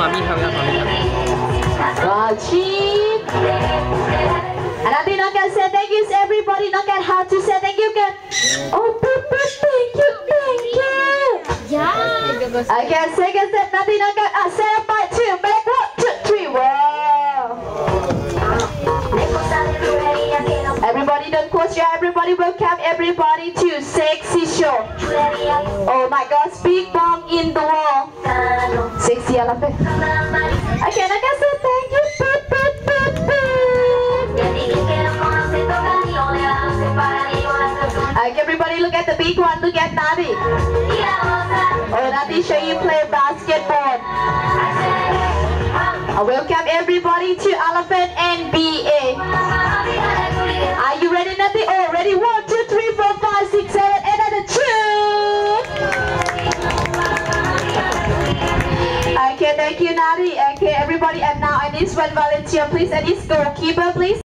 咪向一，媽咪向一。 Wow, cheap. And I think not gonna say thank you to everybody. Not gonna have to say thank you. Oh, thank you. Yeah. Okay, second step. Nothing not gonna say up by two. Back up, 2, 3. Wow. Everybody don't close your eye. Everybody welcome everybody to sexy show. Oh my God, big bomb in the wall. Sexy elephant. Okay, not gonna say thank you. Okay, everybody look at the big one. Look at Nadi. Oh, Nadi show you play basketball. Welcome everybody to Elephant NBA. Are you ready, Nadi? Oh, ready? 1, 2, 3, 4, 5, 6, 7, 8, and 2. Okay, thank you, Nadi. Okay, everybody, and now I need one volunteer, please, and this goalkeeper, please.